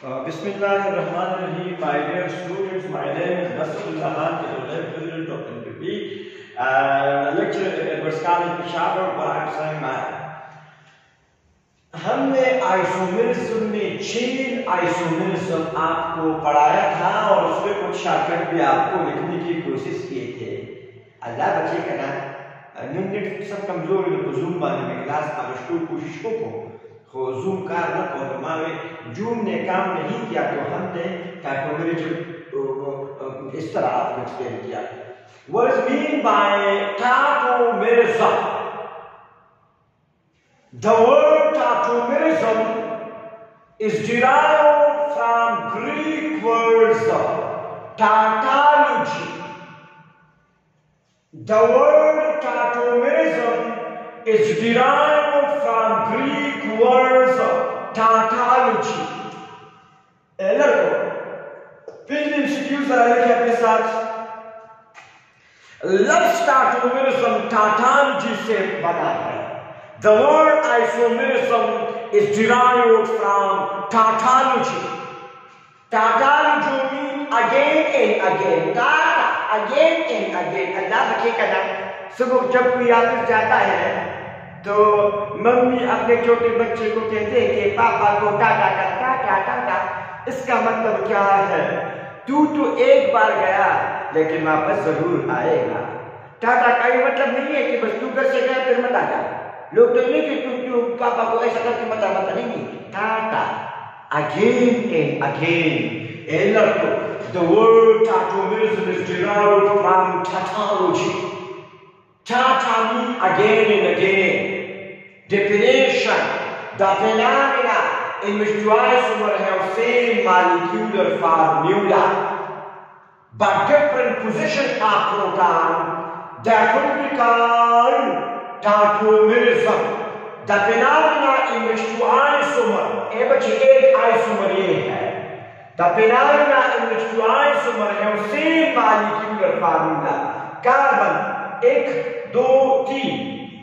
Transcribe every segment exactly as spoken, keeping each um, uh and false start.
Uh, Bismillahirrahmanirrahim. My dear students, my name is Nasrullah Khan, the President of N P P, uh, lecturer at Edwards College, Peshawar, Parag Sangh. हमने isomerism में chain isomerism आपको पढ़ाया था और उसमें कुछ shortcut भी आपको लिखने की कोशिश किए थे। अल्लाह बचे करना निम्न सब कमजोर लोग जूम बाने में क्लास आगस्टो कोशिश को को जूम कार ना को हमारे जूम ने काम नहीं किया तो हमने टाटोमेरिज्म इस तरह आपको एक्सप्लेन किया। What is mean by tautomerism? The word tautomerism is derived from Greek words tautology. The word tautomerism is derived from Greek words tautology. पहले इंस्टीट्यूट जरा लिखे अपने साथ। लफ्ज tautomerism tautology से बना है। The word isomerism is derived from tautology. Tautology means again and again. Tata, again and again. अल्लाह बखे का नाम। सुबह जब कोई ऑफिस जाता है तो मम्मी अपने छोटे बच्चे को कहते हैं कि पापा को टाटा टाटा टाटा टाटा। इसका मतलब क्या है? तू तो एक बार गया लेकिन वापस जरूर आएगा। टाटा का ये मतलब नहीं है कि बस तू घर से गया फिर मत आ जा। लोग तो नहीं कि तू क्यों पापा को ऐसा करके मत मत नहीं। Tata again and again. The word tautomerism is derived from tautology. Tata means again and again. Definition: the phenomena in which two isomers have same molecular formula but different position of proton, that will be called tautomerism. The phenomena in which two isomers, ए बच्चे एक isomer ये है। The phenomena in which two isomers have same molecular formula. Carbon एक दो तीन,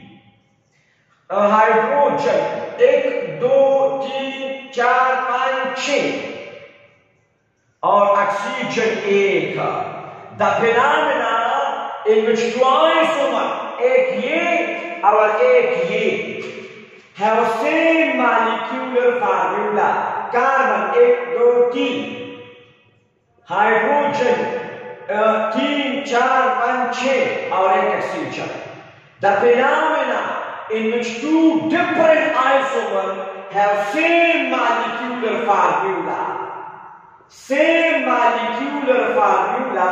hydrogen एक दो तीन चार पाँच छः और ऑक्सीजन एक। The phenomena in which two isomers, एक ये और एक ये, have same molecular formula. Carbon एक दो तीन, हाइड्रोजन तीन चार पाँच छः और एक oxygen. The phenomena in which two different isomers have same molecular formula, same molecular formula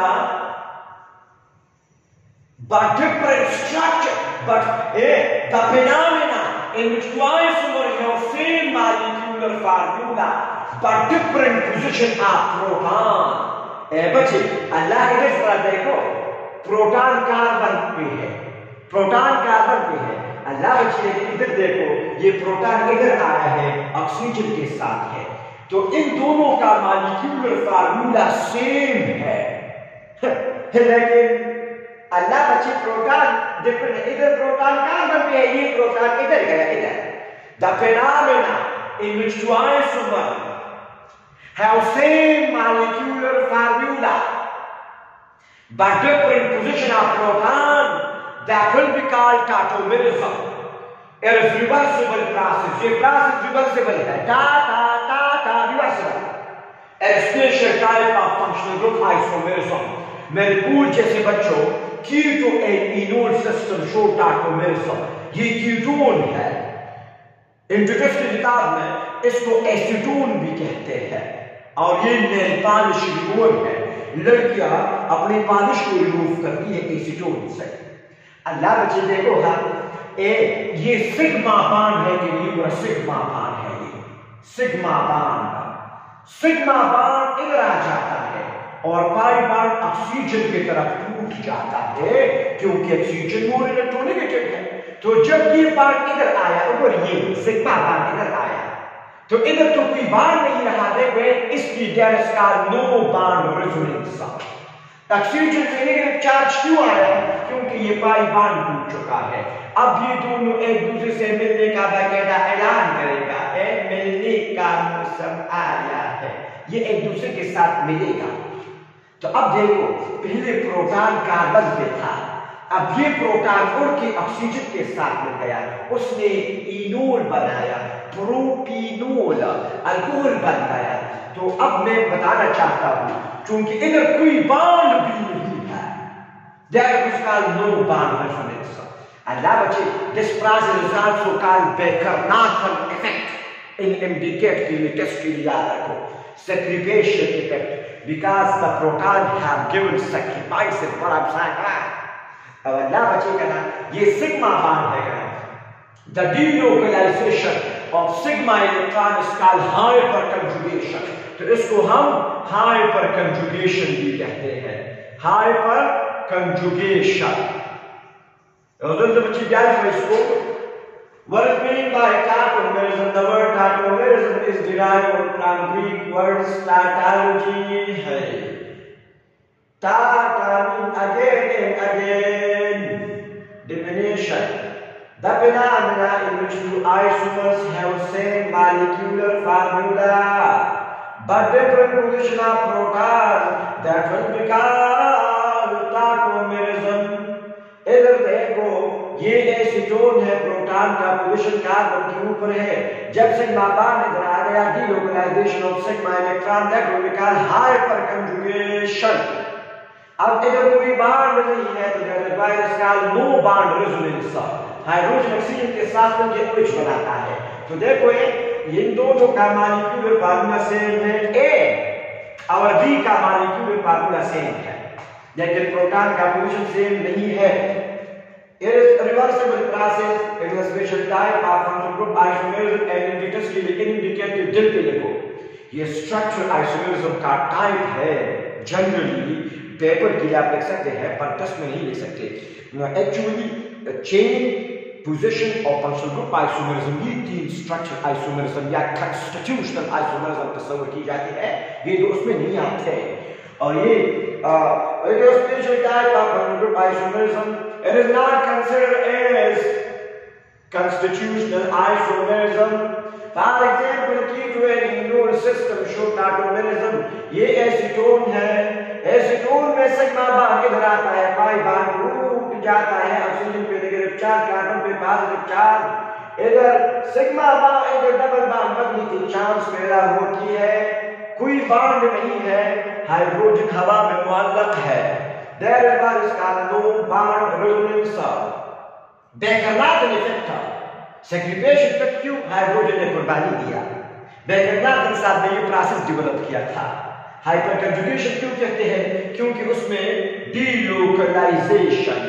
but different structure, but eh, the phenomena in which two isomers have same molecular formula but different position of proton. ए बच्चे अल्लाह के जरा देखो, proton carbon पे है, proton carbon पे है। अल्लाह बच्चे इधर देखो, ये प्रोटॉन इधर आया है ऑक्सीजन के साथ है, तो इन दोनों का मॉलिक्यूलर फार्मूला सेम है। लेकिन अल्लाह बच्चे प्रोटॉन डिफरेंट है, इधर प्रोटॉन कार्बन पे है, ये प्रोटॉन इधर गया इधर। The phenomena in which two isomers have same molecular formula but different position of proton, that will be called tautomerism. It is reversible process. ये process reversible है। ta ta ta ta reversible. A special type of functional group isomerism. मेरे पूल जैसे बच्चों keto and enol system show tautomerism. ये ketone है। Introduction किताब में इसको एसीटोन भी कहते हैं और ये नेल पॉलिश रिमूवर है। लड़कियां अपनी पॉलिश को रिमूव करती है एसीटोन से। अल्लाह बच्चे देखो हम ए ये सिग्मा बॉन्ड है कि नहीं, पूरा सिग्मा बॉन्ड है। ये सिग्मा बॉन्ड, सिग्मा बॉन्ड इधर आ जाता है और पाई बॉन्ड ऑक्सीजन की तरफ टूट जाता है क्योंकि ऑक्सीजन मोर इलेक्ट्रोनेगेटिव है। तो जब ये बॉन्ड इधर आया और ये सिग्मा बॉन्ड इधर आया तो इधर तो कोई बॉन्ड नहीं रहा है, इसकी there is called no bond resonance. Oxygen से नेगेटिव चार्ज क्यों आया? क्योंकि ये पाई बॉन्ड टूट चुका है। अब ये दोनों एक दूसरे से मिलने का बाकायदा ऐलान करेगा। मिलने का मौसम आया है, ये एक दूसरे के साथ मिलेगा। तो अब देखो, पहले प्रोटॉन कार्बन पे था, अब ये प्रोटॉन उड़ के ऑक्सीजन के साथ मिल गया, उसने इनोल बनाया, प्रोपीनोल, अल्कोहल बन गया। तो अब मैं बताना चाहता हूं, क्योंकि इधर कोई बॉन्ड भी नहीं है, there is called no bond resonance. And that this process is also called Baker-Nathan effect in indicate के लिए टेस्ट के लिए याद रखो, segregation effect, because the proton have given sacrifices for I'm saying. अब अल्लाह बचेगा ना, ये सिग्मा बॉन्ड है क्या? The delocalization of sigma electron is called hyperconjugation. तो इसको हम hyperconjugation भी कहते हैं, hyperconjugation. Those are the guys who spoke. What is meant by tautomerism? The word tautomerism is derived from Greek words tautology. Hey, tauta again and again. Definition: the phenomena in which two isomers have same molecular formula but different position of proton, that will be called tautomerism. इधर देखो, ये acetone है, proton का position carbon के ऊपर है, जब sigma bond इधर आ गया, delocalization of sigma electron, that will be called hyperconjugation. अब इधर कोई बॉन्ड नहीं है, तो that is why it is called no bond resonance. Hydrogen oxygen के साथ मिलकर OH बनाता है। तो देखो, इन दोनों का मॉलिक्यूलर फार्मूला सेम है, ए और बी का मॉलिक्यूलर फार्मूला सेम है, लेकिन प्रोटॉन का पोजीशन सेम नहीं है। It is a reversible process. It is a special type of functional group isomerism and indicators के लिए इंडिकेटिव दिल पे लिखो। ये स्ट्रक्चरल आइसोमेरिज्म का टाइप है। जनरली पेपर के लिए आप लिख सकते हैं, पर टेस्ट में नहीं लिख सकते। एक्चुअली चेन पोजीशन और फंक्शनल ग्रुप आइसोमेरिज्म, ये तीन स्ट्रक्चरल आइसोमेरिज्म या कंस्टिट्यूशनल आइसोमेरिज्म तस्वीर की जाती है, ये दो उसमें नहीं आते। और ये it is a special type of functional group isomerism. It is not considered as constitutional isomerism. For example, ketone immune system show tautomerism. ये एसीटोन है, एसीटोन में सिग्मा बॉन्ड इधर आता है, पाई बॉन्ड टूट जाता है, ऑक्सीजन पे नेगेटिव चार्ज, कार्बन पे पॉजिटिव चार्ज, इधर सिग्मा बॉन्ड इधर डबल बॉन्ड बनने की चांस पैदा होती है। कोई बॉन्ड नहीं है, हाइड्रोजन हवा में मुअल्लक है, there is called no bond resonance. Baker-Nathan effect, segregation तक क्यों हाइड्रोजन ने कुर्बानी दिया? Baker-Nathan साहब ने ये प्रोसेस डेवलप किया था। हाइपरकंजुगेशन क्यों कहते हैं? क्योंकि उसमें delocalization,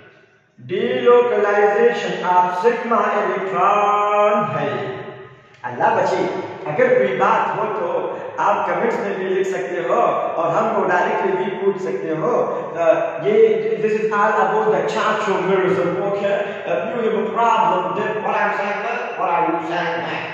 delocalization of sigma electron है। अल्लाह बचे, अगर कोई बात हो तो आप कमेंट्स में भी लिख सकते हो और हमको डायरेक्टली भी पूछ सकते हो। ये this is all about the tautomerism. Okay, if you have a problem, then what I'm saying, what are you saying?